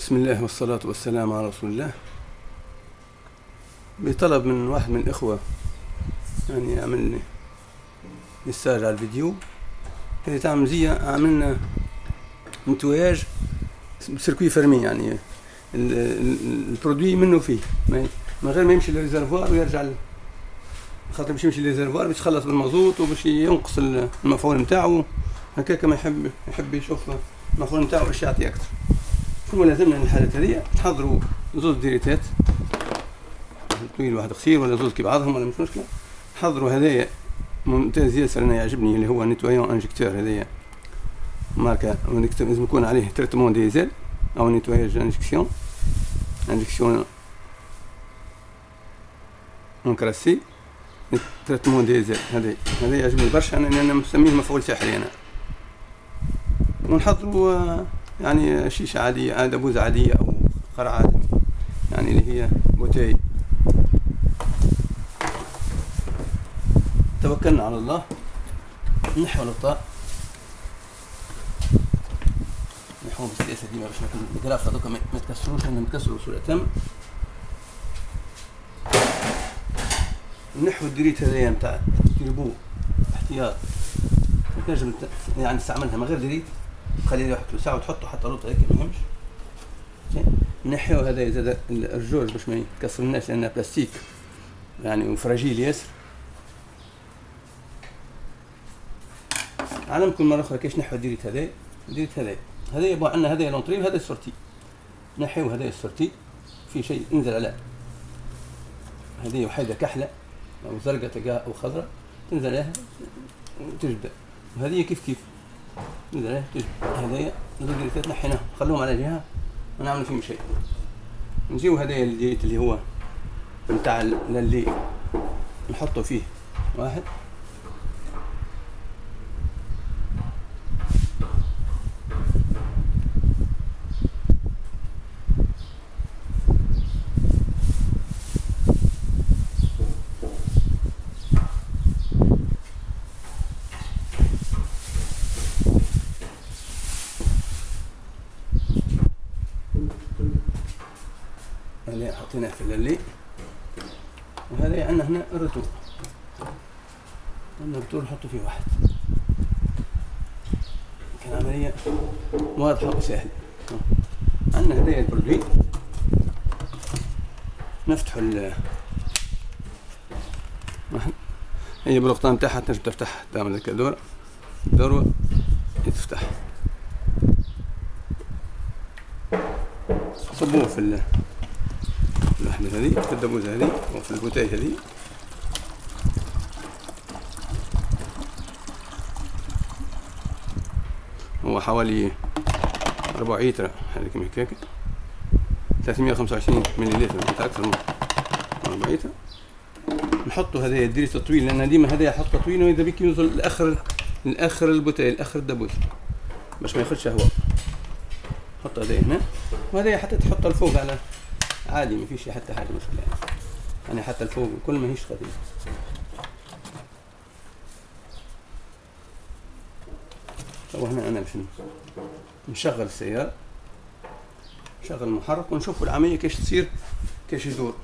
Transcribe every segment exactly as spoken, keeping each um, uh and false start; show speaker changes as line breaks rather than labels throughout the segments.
بسم الله والصلاة والسلام على رسول الله. بطلب من واحد من الإخوة يعني يعمل مساج على الفيديو اللي تعمل زي عملنا نتواج بسيركوي فرمي، يعني البرودوي منه فيه من غير ما يمشي للريزرفوار ويرجع، خاطر باش يمشي للريزرفوار باش يخلص بالمازوت وباش ينقص المفعول نتاعو، هكاك ما يحب يحب يشوف المفعول نتاعو باش يعطي أكثر. شنو لازمنا الحالات هذه؟ نحضروا زوز ديريتات، واحد طويل واحد قصير ولا زوز كي بعضهم ولا مش مشكلة. نحضروا هذايا ممتاز ياسر، انا يعجبني اللي هو نيتوايون انجكتور، هذايا ماركة لازم يكون عليه تريتمون ديزل او نيتواياج انجكسيون انجكسيون انكراسي تريتمون ديزل. هذا هذا يعجبني برشا، انا انا مسميه مفعول سحري انا. ونحضروا يعني شيشة عادية، عادة بوزة عادية أو قرعة يعني اللي هي بوتاي. توكلنا على الله، نحو الغطاء، نحو بالسياسة ديما باش الغراف هذوك ما تكسروش، لأنهم تكسروا بسرعة تم. نحو الدريت هذايا نتاع تريبو احتياط، تنجم يعني تستعملها من غير دريت، خليه يحط له ساعة وتحطه حتى لوطة هيك ما يهمش. نحيو هذا زاد الرجوج باش ما يكسرناش لأنها بلاستيك يعني وفراجيل ياسر. علمكم مرة أخرى كيش نحيو الديريت هذا. الديريت هذا هذا يبغى عندنا هذا لونطري وهذا السورتي. نحيو هذا السورتي في شيء انزل على هذه وحيدة كحلة أو زرقاء تلقاها أو خضراء، تنزل عليها وتجبد، وهذه كيف كيف تنزل عليها تجبد. هذايا الديريتات نحيناهم خلوهم على جهة ما نعمل فيهم شيء. نجيو هذايا الديريت اللي هو نتاع اللي نحطه فيه واحد، اللي حطيناه في اللي، وهذا عندنا هنا الرتور، عندنا الرتور نحطه فيه واحد. كان عملية واضحة وسهلة. عندنا هذايا البرودوي، نفتحوا ال هي بالغطاء نتاعها تنجم تفتح، تعمل هكا دورة دورة تفتح، صبوه في ال الوحدة هذه، في الدبوزة هذه وفي البوتاي هذه. هو حوالي ربع لتر هذا كيما هكاك، ثلاثمية وخمسة وعشرين مليلتر متاع أكثر من ربع لتر. نحطوا هذايا الدريس الطويل، لأن ديما هذايا حطه طويل وإذا بيك يوصل لآخر لآخر البوتاي لآخر الدبوز باش ما ياخدش هواء. حط هذايا هنا، وهذايا حتى تحطه الفوق على عادي ما فيش حتى حاجة مشكلة يعني. يعني حتى الفوق كل ما هيش خطير. تو هنا أنا باش نشغل السيارة، نشغل المحرك ونشوفوا العملية كيش تصير كيش يدور.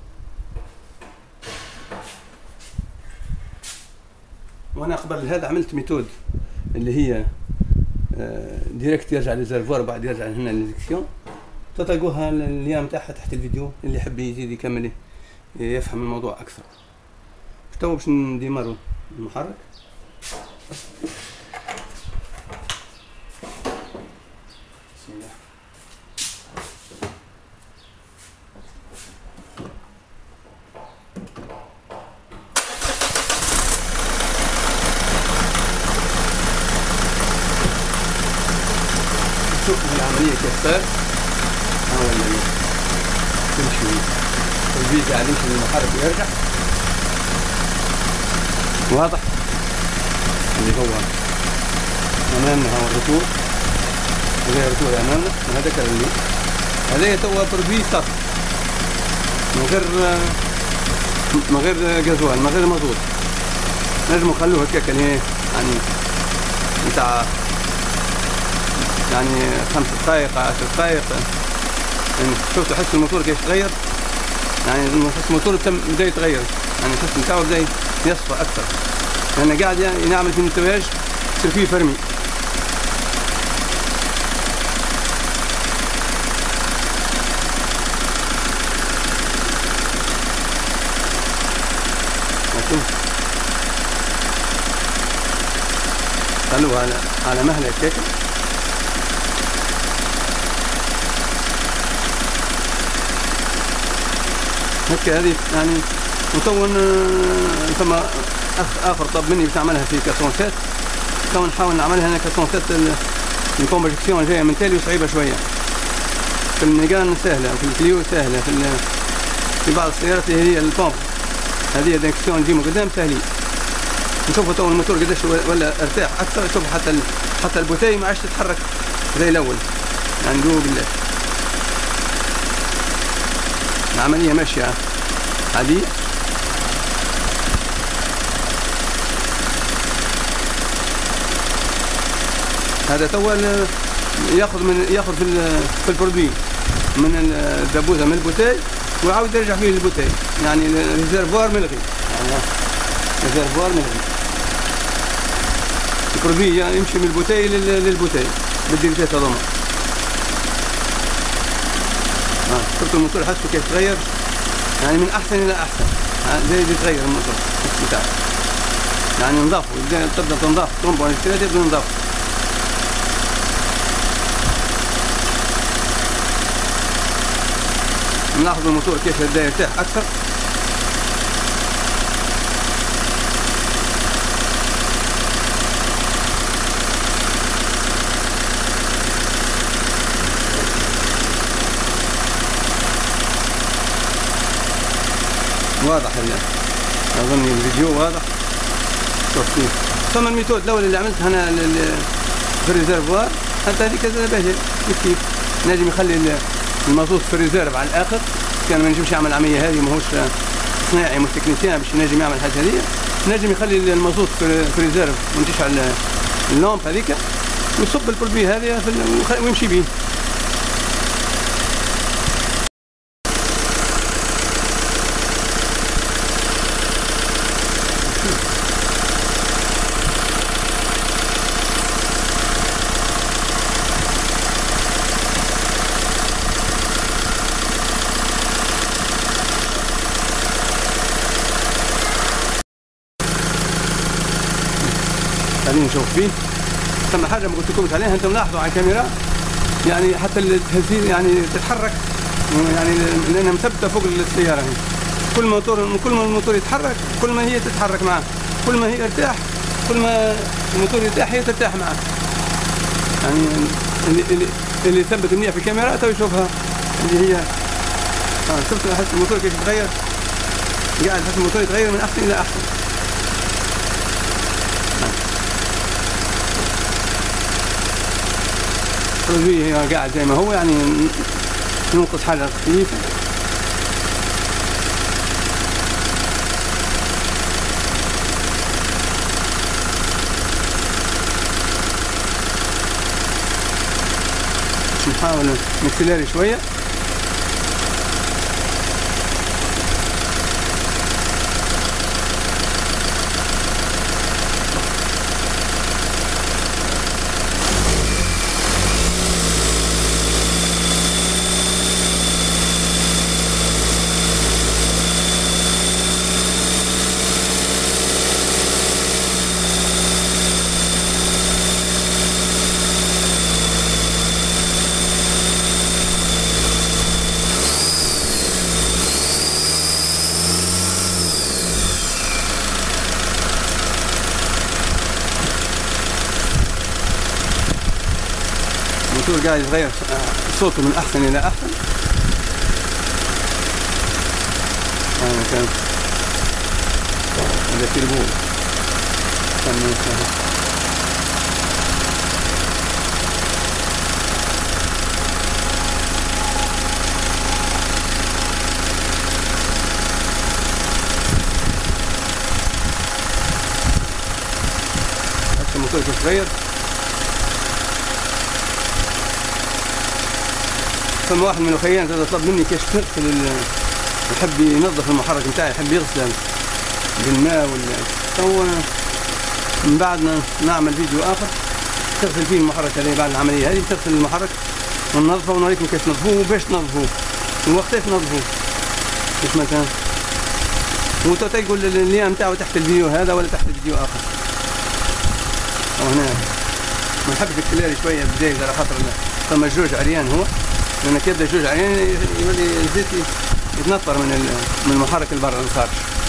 وأنا قبل هذا عملت ميثود اللي هي ديريكت يرجع للريزرفوار بعد يرجع هنا للإنجكسيون، تلقوها الأيام تاعها تحت الفيديو اللي يحب يزيد يكمل يفهم الموضوع أكثر. تو باش نديمارو المحرك. بسم الله. شوفوا العملية كيف صار. ولا تمشي الفيزا على يمشي المحرك ويرجع واضح. اللي هو امامنا هو الرتور، هذا الرتور امامنا وهذاك اللي هذا توا برودوي صافي من غير من غير غازوال من غير مازوت. نجمو نخلوه هكاك يعني نتاع يعني خمس دقائق عشر دقائق يعني شفتوا حس الموتور كيف تغير، يعني حس الموتور تم بدا يتغير، يعني الحس بتاعه بدا يصفى اكثر، لان يعني قاعد يعني نعمل في النتواج سيركوي فرمي. خلوها على على مهله هيك. هيك هذه يعني مكون. ثم اخ اخر طلب مني بتعملها في كاسونسات، تو نحاول نعملها هنا كاسونسات. الكونفرجيكسيون جايه من تالي وصعيبه شويه. في الميجان سهله، وفي الكليو سهله، في في بعض السيارات اللي هي البومب هذه داكسيون تجي من قدام سهلين. نشوفوا تو الموتور قداش ولا ارتاح اكثر. شوف حتى ال... حتى البوتاي ما عادش تتحرك زي الاول، يعني ندوب بالله. العمليه ماشيه عاديه. هذا تو ياخذ من ياخذ في في البرودوي من الدبوزه من البوتاي ويعاود يرجع فيه للبوتاي، يعني الريزرفوار ملغي، يعني الريزرفوار ملغي. البرودوي يعني يمشي من البوتاي للبوتاي بالديريتات هذوما. اه شفتوا الموتور حسوا كيف تغير، يعني من احسن الى احسن. زي اللي يتغير الموتور بتاعه، يعني نضافوا تبدا تنضاف طرمبه والكترات يبدو نضاف. نلاحظ الموتور كيف بدا يرتاح اكثر. واضح اظن الفيديو واضح. شوف فيه ثم الميثود الاول اللي عملتها انا في الريزرفوار، حتى هذيك باهيه كيف كيف. نجم يخلي المازوت في الريزيرف على الاخر، كان ما نجمش يعمل العمليه هذه، ماهوش صناعي مش تكنيسيان باش ينجم يعمل الحاجه هذه. نجم يخلي المازوت في الريزيرف وتشعل اللامب هذيك ويصب البرودوي هذه ويمشي به. خلينا نشوف فيه. ثم حاجه ما قلت لكم عليها، انتم لاحظوا على الكاميرا يعني حتى التهزيز يعني تتحرك، يعني لانها مثبته فوق السياره هي. كل موتور كل ما الموتور يتحرك كل ما هي تتحرك معه، كل ما هي ارتاح كل ما الموتور يرتاح هي ترتاح معه. يعني اللي اللي, اللي يثبت منيح في الكاميرا تو يشوفها اللي هي اه شفتوا احس الموتور كيف يتغير، قاعد احس الموتور يتغير من احسن الى احسن. البرودوي هي قاعد زي ما هو، يعني ننقص حاجة خفيفة. نحاول نكسلري شوية. الموتور قاعد يتغير صوته من احسن الى احسن. هذا كان هذا تليفون الموتور كيف يتغير. فما واحد من الاخوين زاد طلب مني كيفاش نغسل، يحب ينظف المحرك نتاعي، يحب يغسله بالماء ولا تو. من بعد نعمل فيديو اخر تغسل فيه المحرك هذا بعد العمليه هذه، تغسل المحرك وننظفه ونوريكم كيف تنظفوه وباش تنظفوه ووقتها تنظفوه. مش مثلا وتو تقول اللي نتاعو تحت الفيديو هذا ولا تحت فيديو اخر. وهنا ما نحبش الكلاري شويه بزايد على خاطر ثم جوج عريان هو، لان كي يبدا جوج عريان يولي الزيت يتنطر من من المحرك اللي برا الخارج.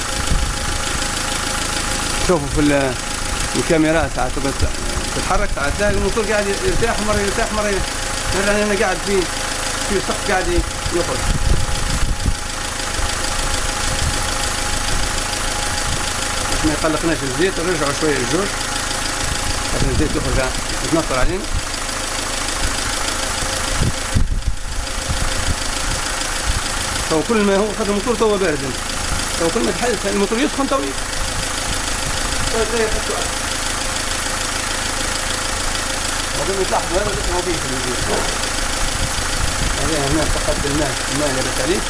شوفوا في الكاميرا ساعات تتحرك، ساعات تلاقي الموتور قاعد يرتاح، مره يرتاح مره مرة انا قاعد في في سقف قاعد يخرج. ما يقلقناش الزيت، نرجعوا شويه للجوج عشان الزيت يخرج يتنطر علينا. تو كل ما هو خد الموتور تو بارد، تو كل ما تحس الموتور يسخن تو وقبل تلاحظوا هذا اسمه فيه في الفيديو. هذا هنا فقط الماء، الماء اللي بس عليه.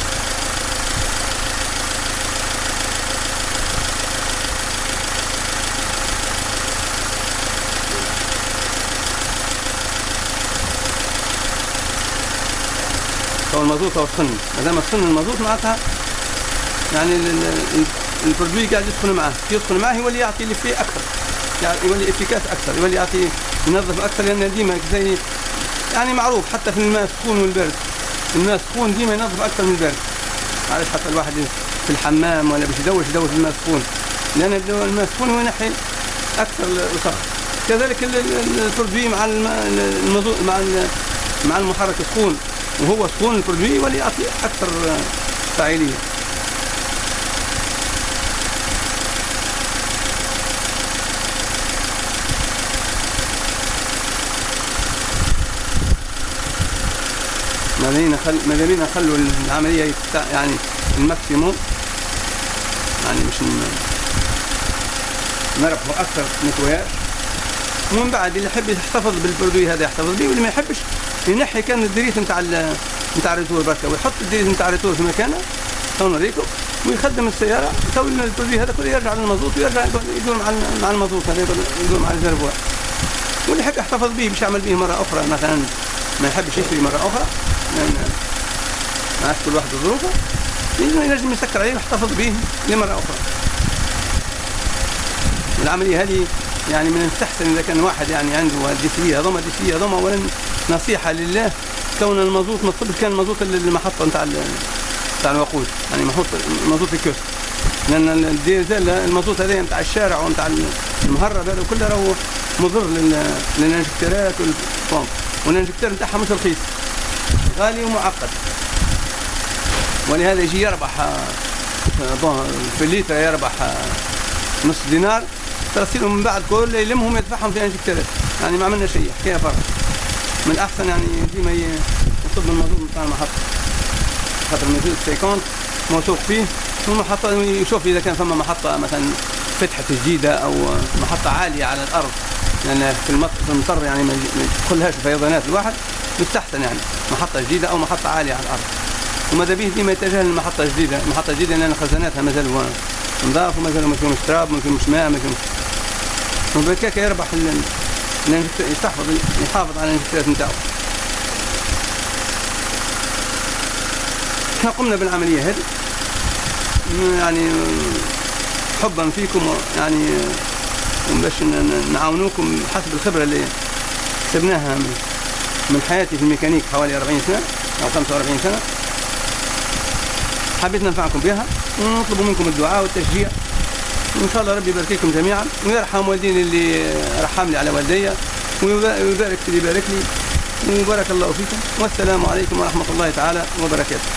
تو المازوت او السن، ما دام السن المازوت معناتها يعني البرودوي قاعد يسخن معاه، يسخن معاه يولي يعطي اللي فيه اكثر، يعني يولي افيكاس اكثر، يولي يعطي ينظف اكثر، لان ديما زي يعني معروف حتى في الماء السخون والبرد، الماء السخون ديما ينظف اكثر من البرد. علاش حتى الواحد في الحمام ولا باش يدوش يدوش الماء السخون، لان الماء السخون هو ينحي اكثر الوسخ. كذلك البرودوي مع الماء مع مع المحرك السخون وهو سخون البرودوي يولي يعطي اكثر فاعليه. ماذا بينا نخلوا العملية يعني الماكسيموم، يعني مش نربحوا أكثر نتواج. ومن بعد اللي يحب يحتفظ بالبرودوي هذا يحتفظ به، واللي ما يحبش ينحي كان الدريس نتاع نتاع الريتور بركة، ويحط الدريس نتاع الريتور في مكانه تو نوريكم، ويخدم السيارة تو البرودوي هذا كله يرجع للمازوت ويرجع يدور مع مع المازوت هذا يدور مع الريزرفوار. واللي يحب يحتفظ به باش يعمل به مرة أخرى، مثلا ما يحبش يشتري مرة أخرى لأن ما عادش كل واحد ظروفه، لازم يسكر عليه ويحتفظ به لمرة أخرى. العملية هذه يعني من المستحسن إذا كان واحد يعني عنده الديسية هذوما الديسية هذوما، أولا نصيحة لله، كون المازوت ما تصبش كان المازوت المحطة نتاع نتاع الوقود، يعني محط المازوت الكيوسك، لأن الديزل المازوت هذا نتاع الشارع ونتاع المهرب هذا كله راهو مضر للانجكتورات والبومب، والانجكتور نتاعها مش رخيص، غالي ومعقد، ولهذا يجي يربح في الليتر يربح نص دينار، ترسلهم من بعد كل يلمهم يدفعهم في انجكتورات، يعني ما عملنا شيء، حكايه فرق. من الاحسن يعني ديما يصب المازوت نتاع المحطه، خاطر المازوت خمسين موثوق فيه، والمحطه يشوف اذا كان فما محطه مثلا فتحت جديده او محطه عاليه على الارض، لان يعني في المطر يعني ما يدخلهاش الفيضانات الواحد، يستحسن يعني محطه جديده او محطه عاليه على الارض. وماذا به ديما يتجه للمحطه الجديده، المحطه الجديده لان خزاناتها مازال نضاف ومازال ما فيهمش تراب ما فيهمش ماء ما فيهمش، وبهكاك يربح يستحفظ يحافظ على الانجكتورات نتاعو. احنا قمنا بالعمليه هذه يعني حبا فيكم، يعني باش نعاونوكم حسب الخبره اللي كسبناها من حياتي في الميكانيك حوالي أربعين سنه او خمسة وأربعين سنه، حبيت ننفعكم بها ونطلب منكم الدعاء والتشجيع، وان شاء الله ربي يبارك لكم جميعا ويرحم والدين اللي رحم لي على والدي، ويبارك في اللي بارك لي، وبارك الله فيكم، والسلام عليكم ورحمه الله تعالى وبركاته.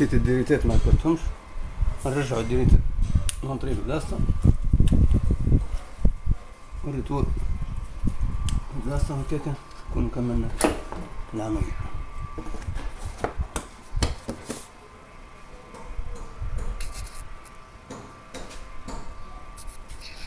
نسيت الديريتات ما كتبتهمش، نرجعو الديريت نونطري بلاصتها، وريتور بلاصتها هكاكا نكون كملنا العملية.